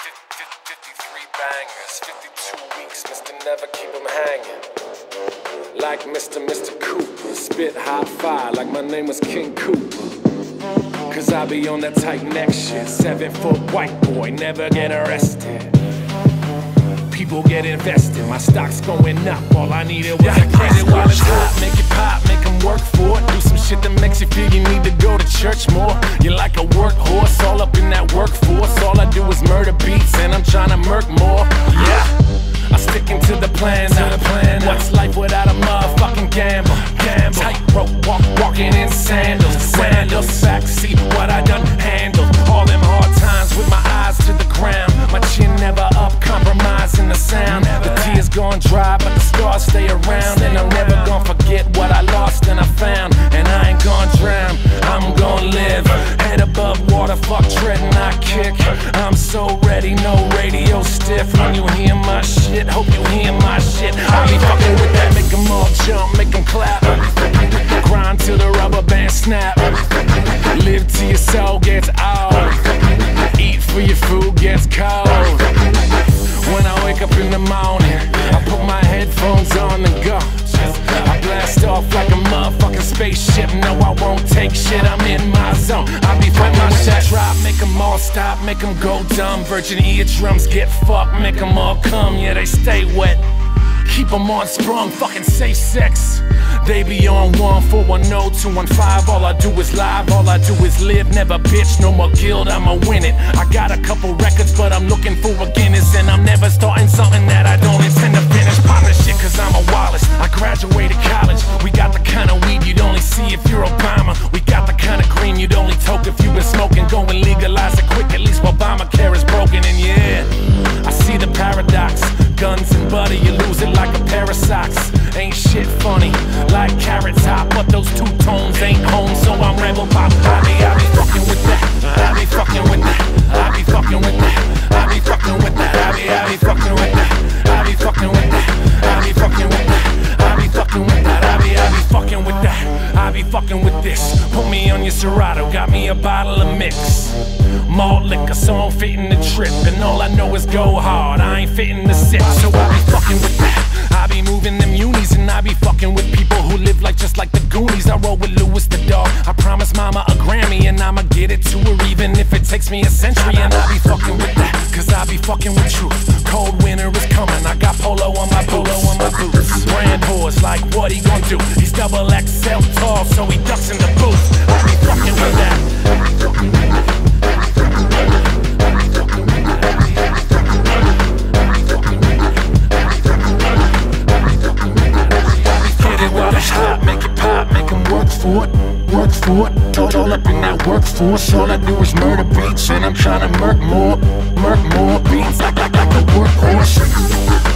53 bangers, 52 weeks, Mr. Never keep them hanging. Like Mr. Cooper, spit hot fire like my name was King Cooper. Cause I be on that tight neck shit, 7-foot white boy, never get arrested. People get invested, my stock's going up, all I needed was a credit while it's hot. Make it pop, make them work for it. Do some shit that makes you feel you need to go to church more. You're like a workhorse, all up in that workforce. All I do is murder beats and I'm trying to murk more. Yeah, I'm sticking to the plan. What's life without a motherfucking gamble? Tightrope, walking in sandals. Sandals, backseat, what I done handled. All them hard times with my eyes to the ground. My chin never up, compromising the sound. The tears gone dry, but the scars stay around. And I'm never gonna forget what I lost and I found. And I ain't gonna drown, I'm gonna live. Head above water, fuck treading, I kick. I'm so ready, no radio stiff. When you hear my shit, hope you hear my shit. I be fucking with that, make them all jump, make them clap. Grind till the rubber band snap. Live till your soul gets old. Eat for your food gets cold. When I wake up in the morning, I put my headphones on and go. I blast off like a motherfucking spaceship. No, I won't take shit, I'm in my zone. I be fighting my shit, drop, make them all stop, make them go dumb. Virgin eardrums get fucked, make them all come, yeah, they stay wet. Keep them on sprung, fucking safe sex. They be on 1-410-215. All I do is live, all I do is live. Never bitch, no more guild, I'ma win it. I got a couple records, but I'm looking for a Guinness. And I'm never starting something that I don't intend to finish. Poppin' shit cause I'm a Wallace, I graduated college. We got the kind of weed you'd only see if you're Obama. We got the kind of green you'd only toke if you've been smoking. Go and legalize it quick, at least Obamacare is broken. And yeah, I see the paradox. Guns and butter, you lose it like a pair of socks. Ain't shit funny, like Carrot Top, but those two tones ain't home, so I'm rebel pop. I be fucking with that, I be fucking with that, I be fucking with that, I be fucking with that, I be fucking with that, I be fucking with that, I be fucking with that, I be fucking with that, I be fucking with that, I be fucking with this. Put me on your Serato, got me a bottle of mix. Malt liquor, so I'm fitting the trip. And all I know is go hard, I ain't fitting the sip. So I be fucking with that, I be moving them unis. And I be fucking with people who live like just like the Goonies. I roll with Louis the dog, I promise mama a Grammy. And I'ma get it to her even if it takes me a century. And I be fucking with that, cause I be fucking with truth. Cold winter is coming, I got polo on my boots. Brand whores like what he gon' do. He's double XL tall, so he ducks in the booth. I be fucking with that, I be fucking with that. Make it pop, make them work for it. All up in that workforce. All I do is murder beats, and I'm trying to murk more beats like a workhorse.